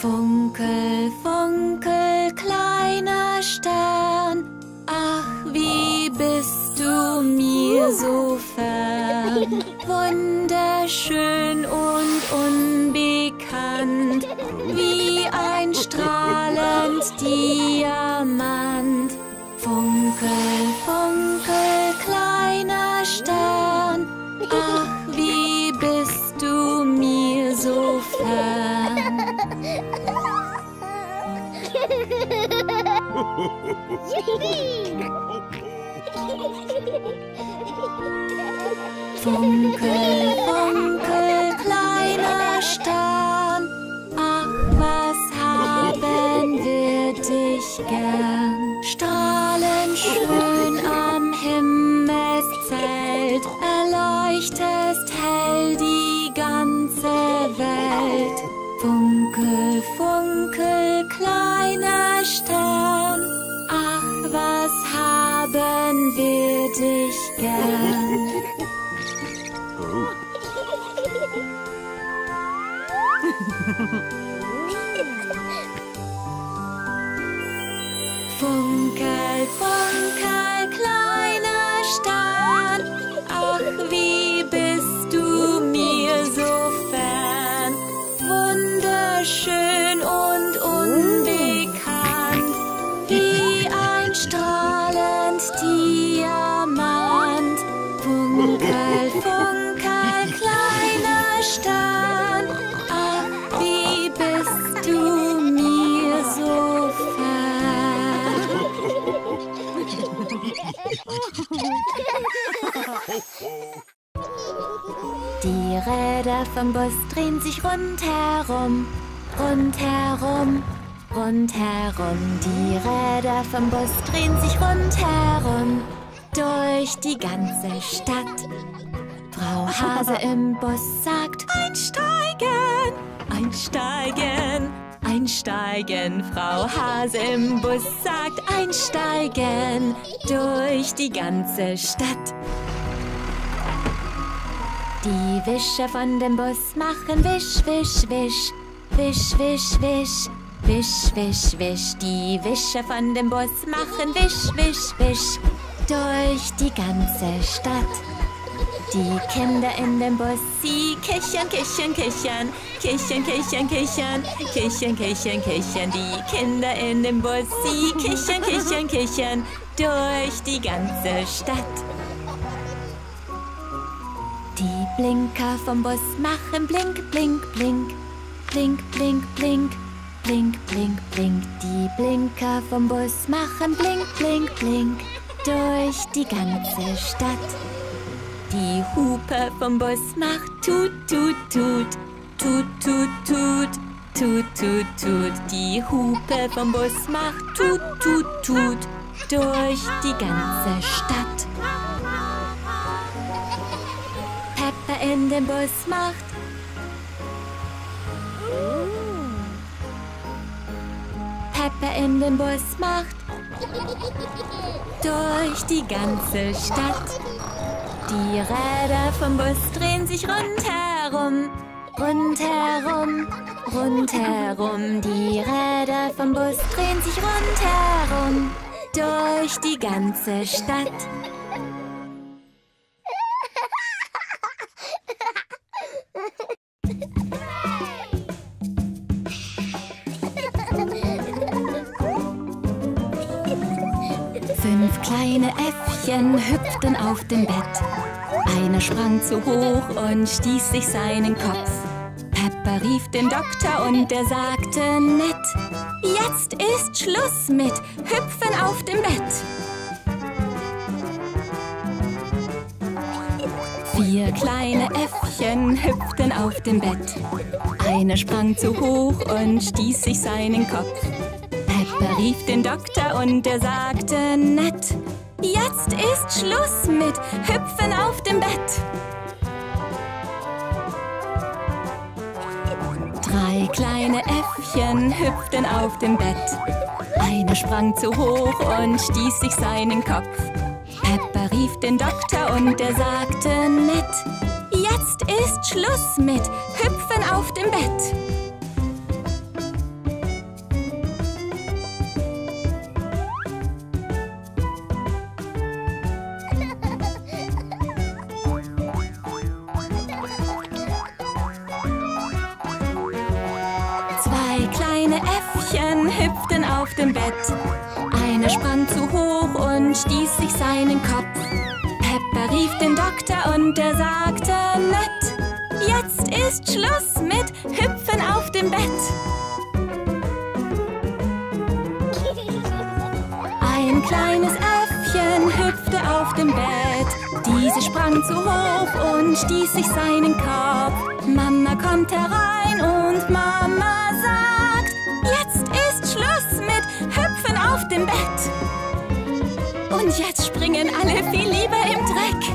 Funkel, funkel, kleiner Stern, ach, wie bist du mir so fern. Wunderschön und unbekannt, wie ein strahlend Diamant. Funkel, funkel, kleiner Stern, ach, wie bist du mir so fern. Funkel, funkel, kleiner Stern, ach, was haben wir dich gern. Strahlend schön am Himmelszelt, erleuchtest hell die ganze Welt. Funkel, funkel, kleiner Stern, ach, was haben wir dich gern. Funkel, funkel, kleiner Stern, ach, wie bist du mir so fern. Wunderschön und unbekannt, wie ein strahlend Diamant. Funkel, funkel, kleiner Stern, ach, wie bist du mir so fern. Die Räder vom Bus drehen sich rundherum, rundherum, rundherum. Die Räder vom Bus drehen sich rundherum, durch die ganze Stadt. Frau Hase im Bus sagt: Einsteigen, einsteigen, einsteigen. Frau Hase im Bus sagt: Einsteigen, durch die ganze Stadt. Die Wischer von dem Bus machen wisch, wisch, wisch, wisch, wisch, wisch, wisch, wisch, wisch. Die Wischer von dem Bus machen wisch, wisch, wisch, durch die ganze Stadt. Die Kinder in dem Bus, sie kichern, kichern, kichern, kichern, kichern, kichern, kichern, kichern, kichern. Die Kinder in dem Bus, sie kichern, kichern, kichern, durch die ganze Stadt. Die Blinker vom Bus machen blink, blink, blink, blink, blink, blink, blink, blink, blink. Die Blinker vom Bus machen blink, blink, blink, durch die ganze Stadt. Die Hupe vom Bus macht tut, tut, tut, tut, tut, tut, tut, tut, tut. Die Hupe vom Bus macht tut, tut, tut, durch die ganze Stadt. Peppa in dem Bus macht Peppa in dem Bus macht durch die ganze Stadt. Die Räder vom Bus drehen sich rundherum, rundherum, rundherum. Die Räder vom Bus drehen sich rundherum, durch die ganze Stadt. Fünf kleine Äffchen hüpften auf dem Bett. Einer sprang zu hoch und stieß sich seinen Kopf. Peppa rief den Doktor und der sagte nett: Jetzt ist Schluss mit Hüpfen auf dem Bett. 4 kleine Äffchen hüpften auf dem Bett. Einer sprang zu hoch und stieß sich seinen Kopf. Peppa rief den Doktor und der sagte nett: Jetzt ist Schluss mit Hüpfen auf dem Bett. 3 kleine Äffchen hüpften auf dem Bett. Einer sprang zu hoch und stieß sich seinen Kopf. Peppa rief den Doktor und der sagte nett: Jetzt ist Schluss mit Hüpfen auf dem Bett. und stieß sich seinen Kopf. Peppa rief den Doktor und er sagte nett: Jetzt ist Schluss mit Hüpfen auf dem Bett. Ein kleines Äffchen hüpfte auf dem Bett. Diese sprang zu hoch und stieß sich seinen Kopf. Mama kommt herein und Mama sagt: Jetzt ist Schluss mit Hüpfen auf dem Bett. Und jetzt springen alle viel lieber im Dreck.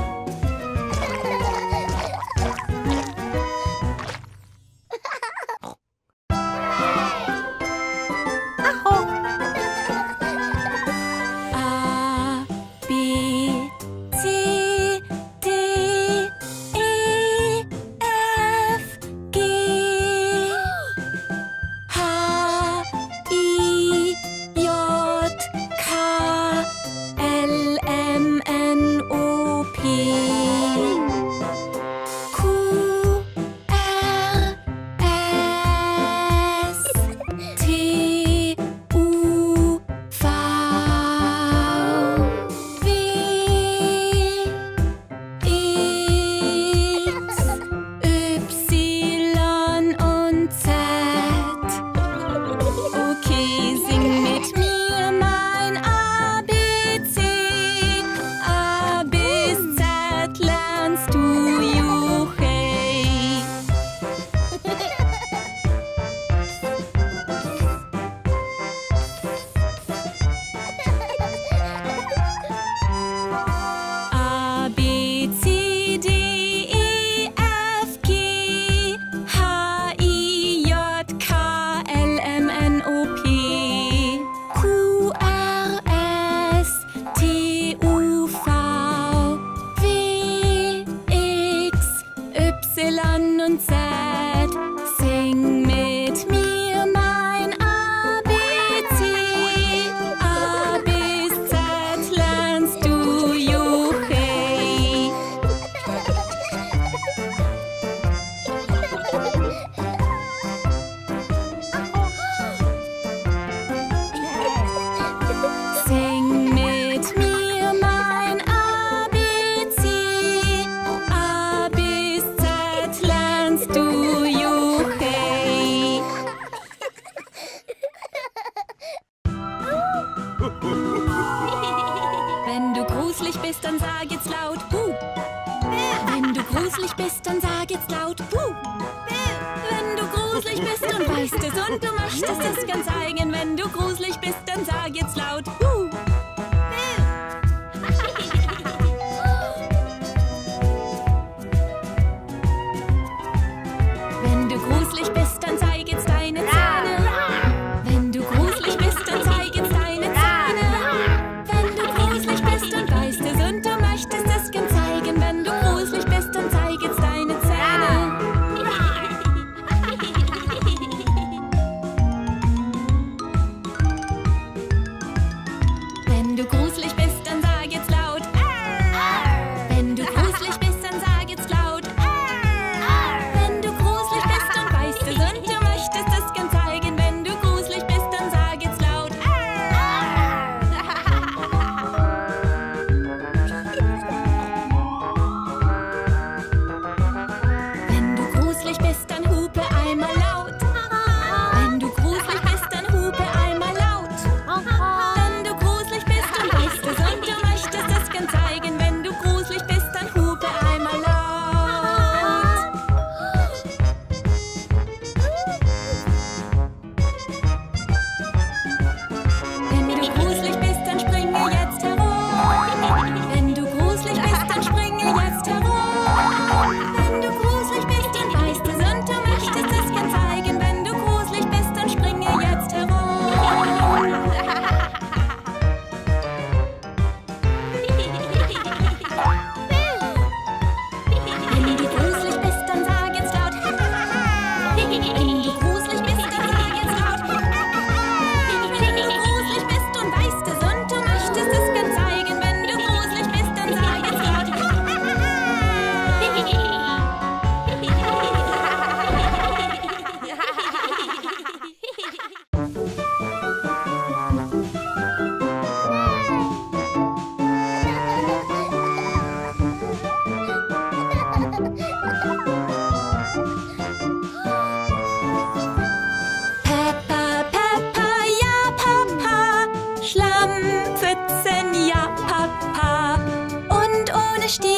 Stiefel.